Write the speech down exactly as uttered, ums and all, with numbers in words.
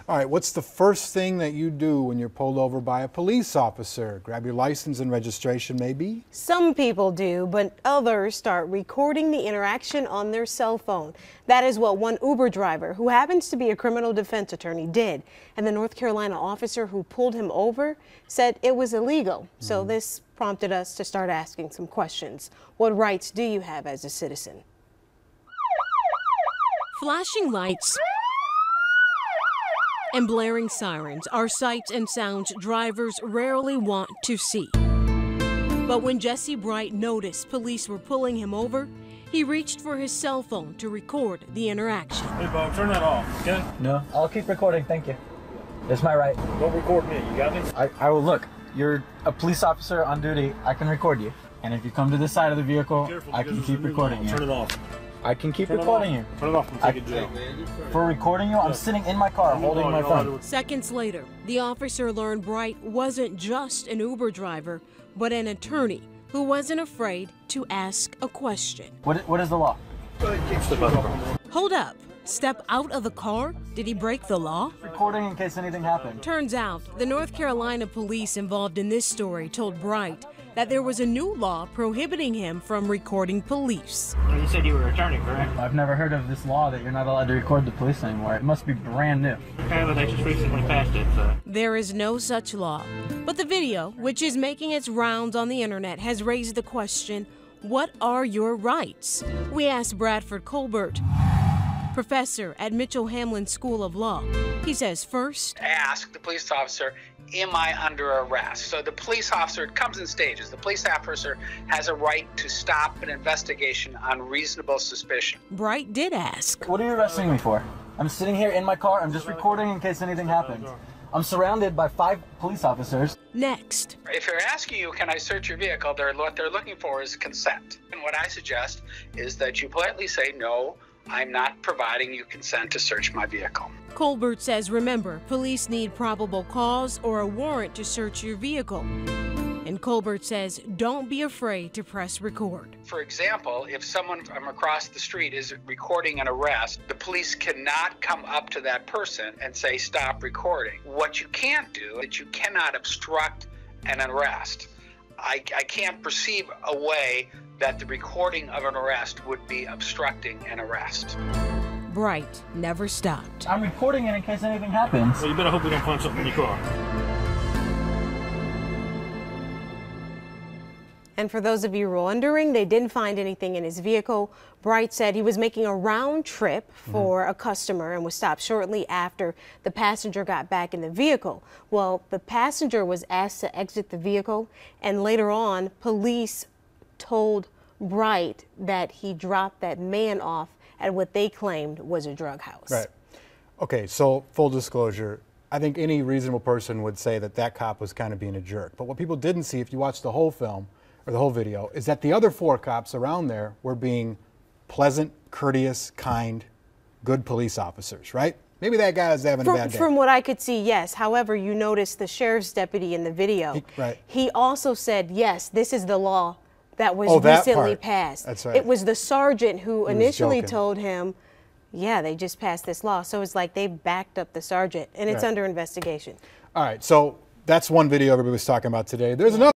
All right, what's the first thing that you do when you're pulled over by a police officer? Grab your license and registration, maybe? Some people do, but others start recording the interaction on their cell phone. That is what one Uber driver, who happens to be a criminal defense attorney, did. And the North Carolina officer who pulled him over said it was illegal. Mm-hmm. So this prompted us to start asking some questions. What rights do you have as a citizen? Flashing lights and blaring sirens are sights and sounds drivers rarely want to see. But when Jesse Bright noticed police were pulling him over, he reached for his cell phone to record the interaction. Hey, Bob, turn that off, okay? No, I'll keep recording, thank you. It's my right. Don't record me, you got me? I, I will look. You're a police officer on duty. I can record you. And if you come to the side of the vehicle, Careful, I can keep recording you. Turn it off. I can keep Turn recording you. Turn it off and take it jail. For recording you, I'm sitting in my car holding my phone. Seconds later, the officer learned Bright wasn't just an Uber driver, but an attorney who wasn't afraid to ask a question. What, what is the law? Hold up. Step out of the car? Did he break the law? Recording in case anything happened. Turns out, the North Carolina police involved in this story told Bright that there was a new law prohibiting him from recording police. You said you were an attorney, correct? I've never heard of this law that you're not allowed to record the police anymore. It must be brand new. Apparently they just recently passed it, so. There is no such law. But the video, which is making its rounds on the internet, has raised the question, what are your rights? We asked Bradford Colbert, professor at Mitchell Hamlin School of Law. He says first, ask the police officer, am I under arrest? So the police officer, it comes in stages. The police officer has a right to stop an investigation on reasonable suspicion. Bright did ask. What are you arresting me for? I'm sitting here in my car. I'm just recording in case anything happens. I'm surrounded by five police officers. Next. If they're asking you, can I search your vehicle, they're, what they're looking for is consent. And what I suggest is that you politely say, no, I'm not providing you consent to search my vehicle. Colbert says, remember, police need probable cause or a warrant to search your vehicle. And Colbert says, don't be afraid to press record. For example, if someone from across the street is recording an arrest, the police cannot come up to that person and say, stop recording. What you can't do is you cannot obstruct an arrest. I, I can't perceive a way that the recording of an arrest would be obstructing an arrest. Bright never stopped. I'm recording it in case anything happens. Well, you better hope we don't find something in your car. And for those of you who are wondering, they didn't find anything in his vehicle. Bright said he was making a round trip for mm-hmm. a customer and was stopped shortly after the passenger got back in the vehicle. Well, the passenger was asked to exit the vehicle, and later on, police told Bright that he dropped that man off at what they claimed was a drug house. Right. Okay, so full disclosure, I think any reasonable person would say that that cop was kind of being a jerk. But what people didn't see, if you watch the whole film or the whole video, is that the other four cops around there were being pleasant, courteous, kind, good police officers, right? Maybe that guy was having from, a bad day. From what I could see, yes. However, you notice the sheriff's deputy in the video. He, right. He also said, yes, this is the law that was oh, that recently part. passed. That's right. It was the sergeant who he initially told him, yeah, they just passed this law. So it's like they backed up the sergeant, and it's right. under investigation. All right, so that's one video everybody was talking about today. There's another.